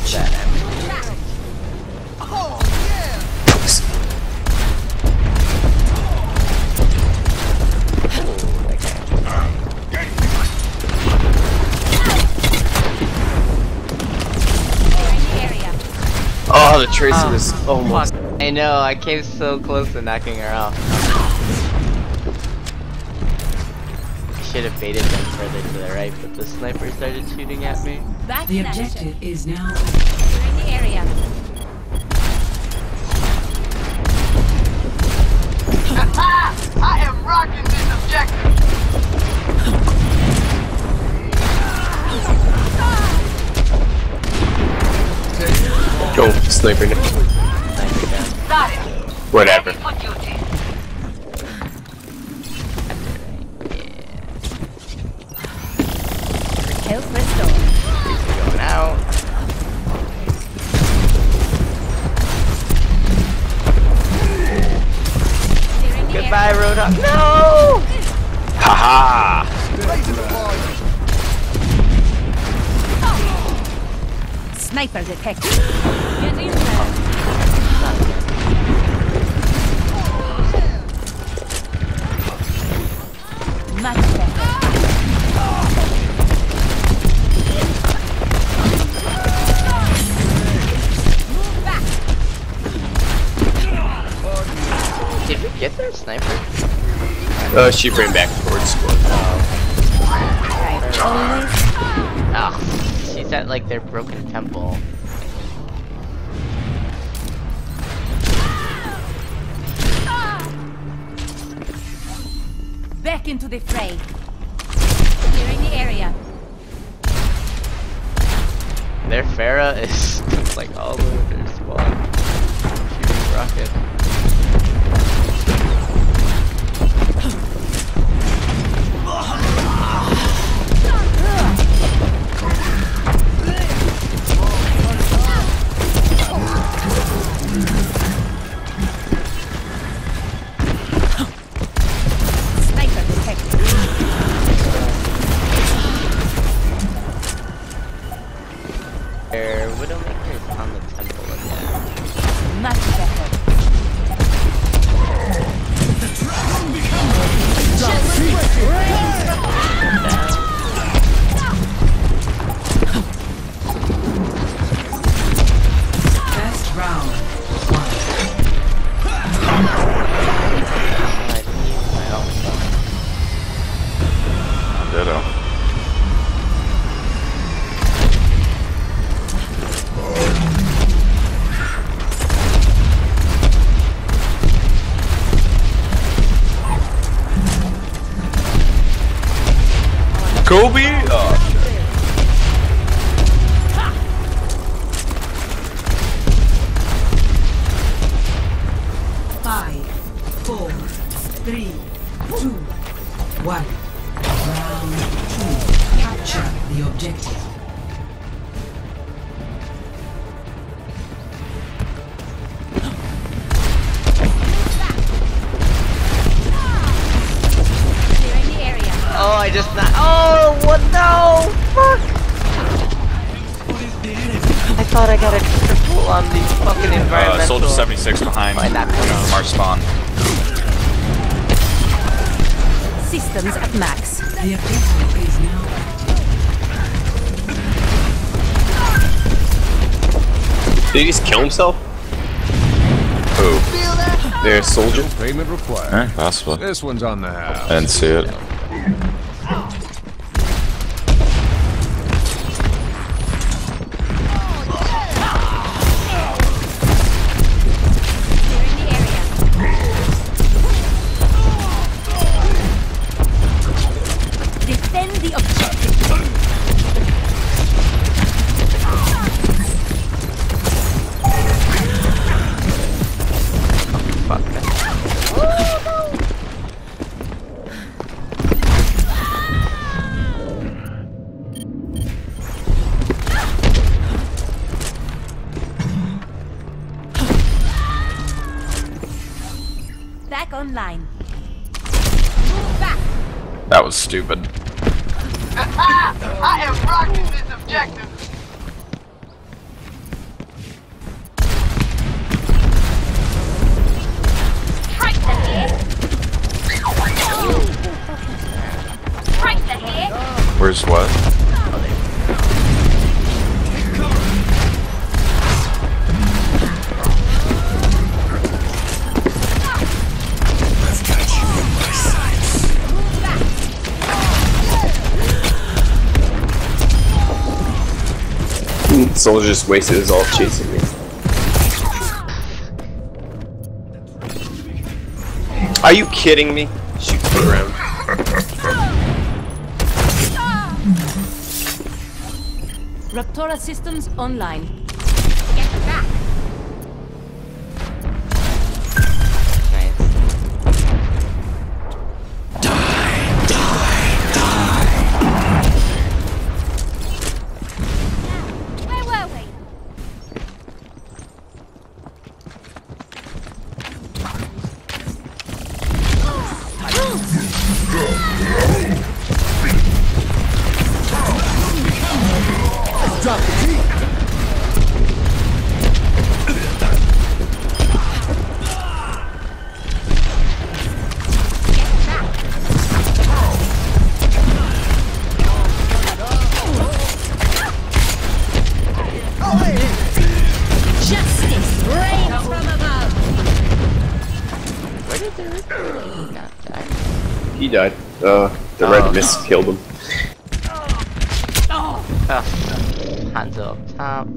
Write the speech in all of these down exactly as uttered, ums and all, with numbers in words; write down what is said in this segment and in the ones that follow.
that. Oh, yeah. Oh, the Tracer Oh, was almost. fuck. I know, I came so close to knocking her off. I should have baited them further to the right, but the sniper started shooting at me. The objective is now in the area. I am rocking this objective. Go, sniper. Got it. Whatever. For duty. Kill Crystal. Going out. Goodbye, Roadhog. No! Haha! Sniper detected. Get in there. Much better. Move back. Did we get their sniper? Uh, she ran back towards squad. Always. Oh, she's at like their broken temple. Back into the fray. Clearing the area. Their Pharah is like all over their spawn. Shooting rocket. Sniper detected. Their Widowmaker is on the temple again. Much better. best round. I need my alpha. Ditto. Kobe? Oh, Five, four, three, two, one. Round two. Capture the objective. Clearing the area. Oh, I just not. Oh, what? No! Fuck! I thought I got a triple on the fucking environmental. Uh, Soldier seventy-six behind Why not? uh, our spawn. Systems at max. The objective is now did he just kill himself? Who? Their soldier? Payment required. Eh, possibly. This one's on the house. I didn't see it. Clearing the area. Defend the objective. Fuck that. Back online. Move back. That was stupid. I am rocking this objective. Soldier just wasted his ult chasing me. Are you kidding me? Shoot the ground. Raptora systems online. Nice. Where were we? Drop the T. Justice reigns from above. Where did the Ripper not die? He died. Uh, the Oh. red mist killed him. Oh. Hanzo up top.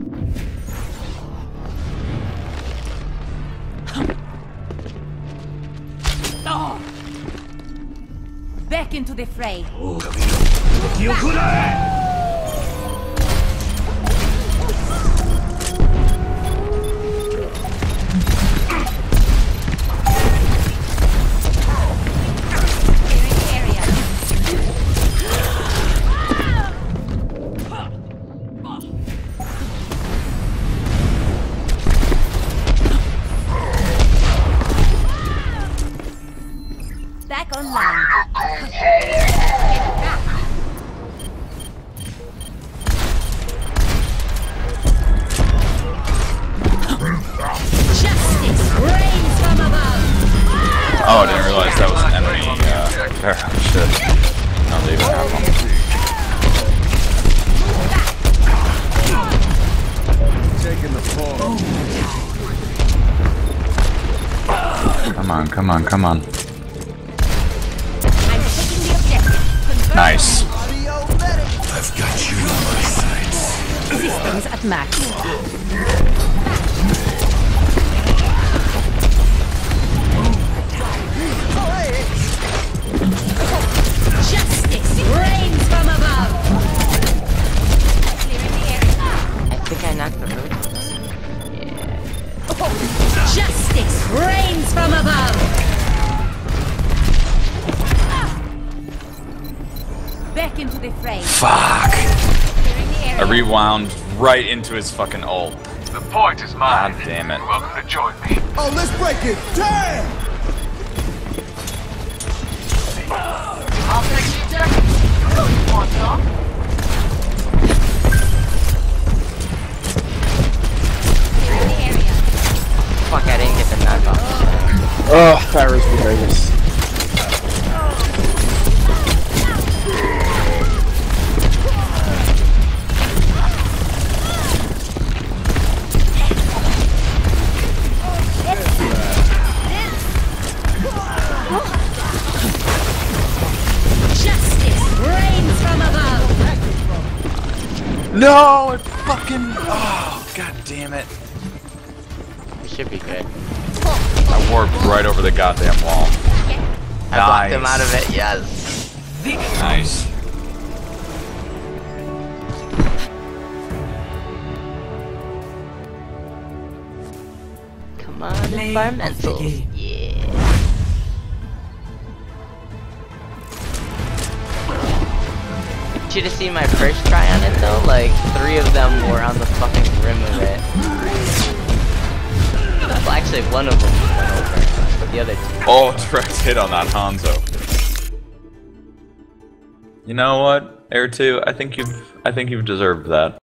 Back into the fray. Clearing the area. Back online. Justice reigns from above. Oh, I didn't realize that was an enemy. Uh, there. Shit. No, they even have one. Taking the fall. Come on, come on, come on. I'm taking the objective. Confirm Nice. I've got you on my sights. systems at max. Justice reigns from above. Clearing the area. I think I knocked the root. Yeah. Justice reigns from above. Back into the fray. Fuck. Clearing the I area. rewound right into his fucking ult. The point is mine. God damn it. Welcome to join me. Oh, let's break it. Damn! I'll take the objective. You want some? Clearing the area. Fuck, I didn't get the knock off. Oh, Pyro's behind us. Justice reigns from above. No, it fucking. Oh, god damn it. We should be good. I warped right over the goddamn wall. I blocked him Nice. out of it, yes. Nice. Come on, Play of the environmentals. game. Yeah. Should have seen my first try on it though. Like three of them were on the fucking rim of it. Well, actually, one of them went over, but the other two. Oh, direct hit on that Hanzo. You know what, Air two? I think you've, I think you've deserved that.